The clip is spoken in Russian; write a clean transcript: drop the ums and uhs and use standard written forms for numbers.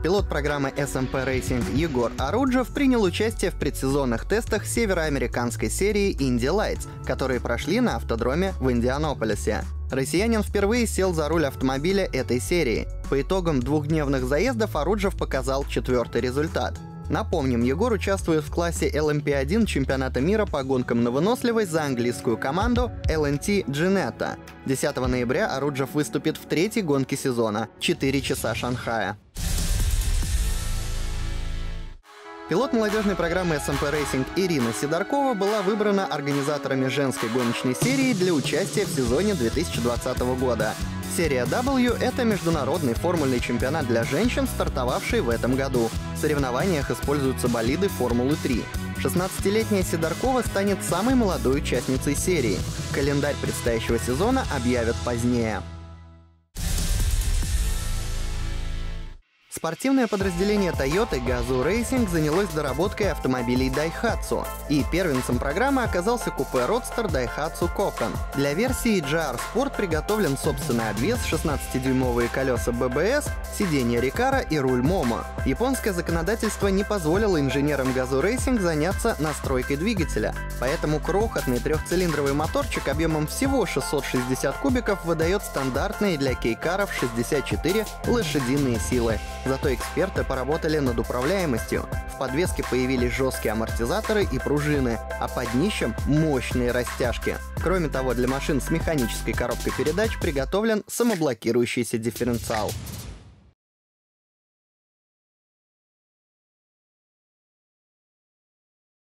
Пилот программы SMP Racing Егор Оруджев принял участие в предсезонных тестах североамериканской серии Indy Lights, которые прошли на автодроме в Индианаполисе. Россиянин впервые сел за руль автомобиля этой серии. По итогам двухдневных заездов Оруджев показал 4-й результат. Напомним, Егор участвует в классе LMP1 чемпионата мира по гонкам на выносливость за английскую команду LNT Ginetta. 10 ноября Оруджев выступит в 3-й гонке сезона — 4 часа Шанхая. Пилот молодежной программы SMP Racing Ирина Сидоркова была выбрана организаторами женской гоночной серии для участия в сезоне 2020 года. Серия W — это международный формульный чемпионат для женщин, стартовавший в этом году. В соревнованиях используются болиды Формулы-3. 16-летняя Сидоркова станет самой молодой участницей серии. Календарь предстоящего сезона объявят позднее. Спортивное подразделение Toyota Gazoo Racing занялось доработкой автомобилей Daihatsu, и первенцем программы оказался купе Roadster Daihatsu Kokan. Для версии GR Sport приготовлен собственный обвес, 16-дюймовые колеса BBS, сиденья Recaro и руль Momo. Японское законодательство не позволило инженерам Gazoo Racing заняться настройкой двигателя, поэтому крохотный трехцилиндровый моторчик объемом всего 660 кубиков выдает стандартные для кейкаров 64 лошадиные силы. Зато эксперты поработали над управляемостью. В подвеске появились жесткие амортизаторы и пружины, а под днищем — мощные растяжки. Кроме того, для машин с механической коробкой передач приготовлен самоблокирующийся дифференциал.